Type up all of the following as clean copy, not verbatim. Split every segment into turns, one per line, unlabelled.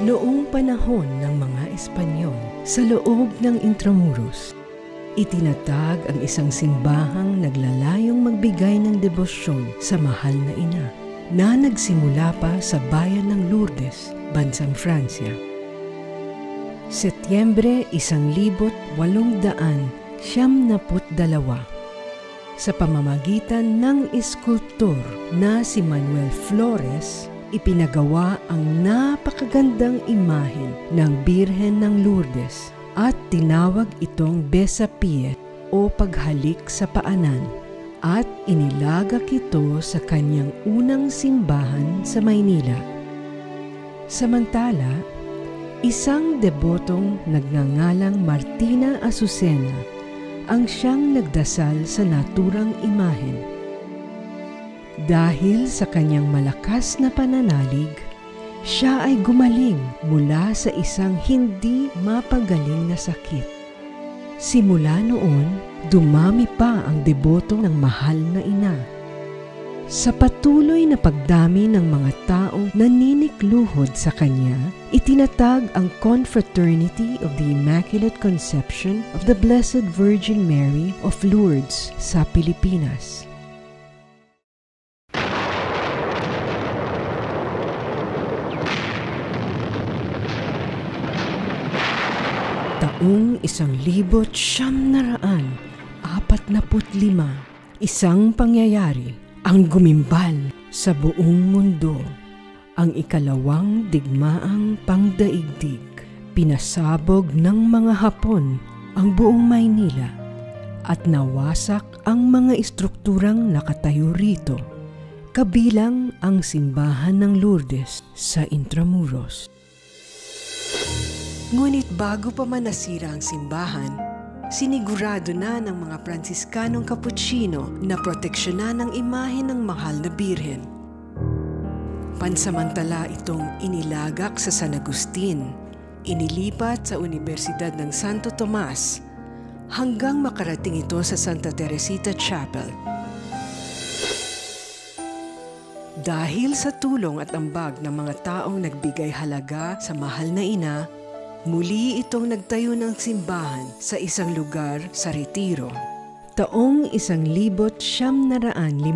Noong panahon ng mga Espanyol, sa loob ng Intramuros, itinatag ang isang simbahang naglalayong magbigay ng debosyon sa mahal na ina na nagsimula pa sa bayan ng Lourdes, bansang Francia. Setyembre 1882 sa pamamagitan ng eskultor na si Manuel Flores, ipinagawa ang napakagandang imahen ng Birhen ng Lourdes at tinawag itong Besapié o paghalik sa paanan at inilagak ito sa kanyang unang simbahan sa Maynila. Samantala, isang debotong nagngangalang Martina Azucena ang siyang nagdasal sa naturang imahen. Dahil sa kanyang malakas na pananalig, siya ay gumaling mula sa isang hindi mapagaling na sakit. Simula noon, dumami pa ang deboto ng mahal na ina. Sa patuloy na pagdami ng mga taong naninikluhod sa kanya, itinatag ang Confraternity of the Immaculate Conception of the Blessed Virgin Mary of Lourdes sa Pilipinas. Taong 1945, isang pangyayari ang gumimbal sa buong mundo. Ang ikalawang digmaang pangdaigdig, pinasabog ng mga Hapon ang buong Maynila at nawasak ang mga estrukturang nakatayo rito, kabilang ang simbahan ng Lourdes sa Intramuros. Ngunit bago pa man nasira ang simbahan, sinigurado na ng mga Pransiskanong Kaputsino na proteksyonan ang imahe ng mahal na Birhen. Pansamantala itong inilagak sa San Agustin, inilipat sa Universidad ng Santo Tomas, hanggang makarating ito sa Santa Teresita Chapel. Dahil sa tulong at ambag ng mga taong nagbigay halaga sa mahal na ina, muli itong nagtayo ng simbahan sa isang lugar sa Retiro. Taong 1951,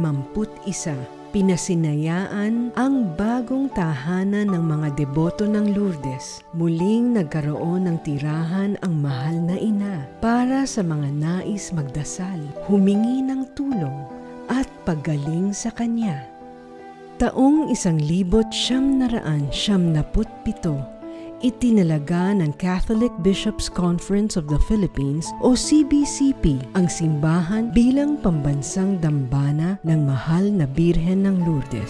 pinasinayaan ang bagong tahanan ng mga deboto ng Lourdes. Muling nagkaroon ng tirahan ang mahal na ina para sa mga nais magdasal, humingi ng tulong at paggaling sa kanya. Taong 1977, itinalaga ng Catholic Bishops' Conference of the Philippines o CBCP ang simbahan bilang pambansang dambana ng mahal na Birhen ng Lourdes.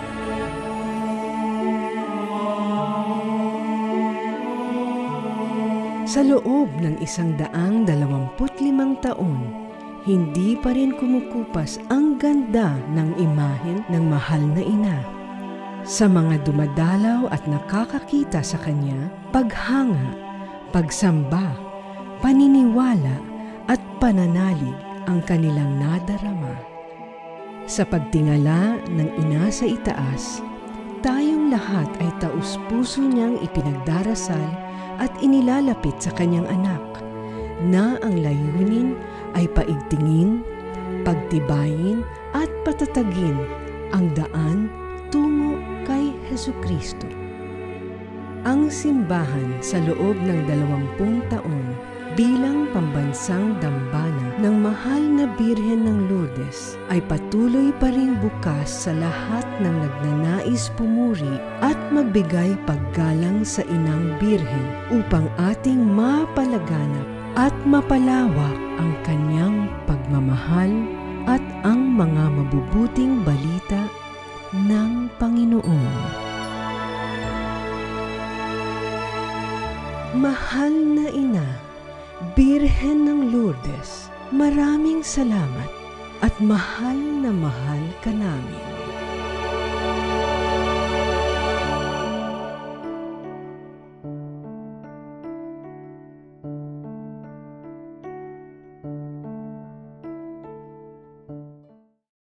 Sa loob ng 125 taon, hindi pa rin kumukupas ang ganda ng imahen ng mahal na ina. Sa mga dumadalaw at nakakakita sa kanya, paghanga, pagsamba, paniniwala at pananalig ang kanilang nadarama. Sa pagtingala ng ina sa itaas, tayong lahat ay taus-puso niyang ipinagdarasal at inilalapit sa kanyang anak, na ang layunin ay paigtingin, pagtibayin at patatagin ang daan tungo kay Hesukristo. Ang simbahan sa loob ng 20 taon bilang pambansang dambana ng mahal na Birhen ng Lourdes ay patuloy pa rin bukas sa lahat ng nagnanais pumuri at magbigay paggalang sa inang Birhen upang ating mapalaganap at mapalawak ang kanyang pagmamahal at ang mga mabubuting balita ng Panginoon. Mahal na ina, Birhen ng Lourdes, maraming salamat at mahal na mahal ka namin.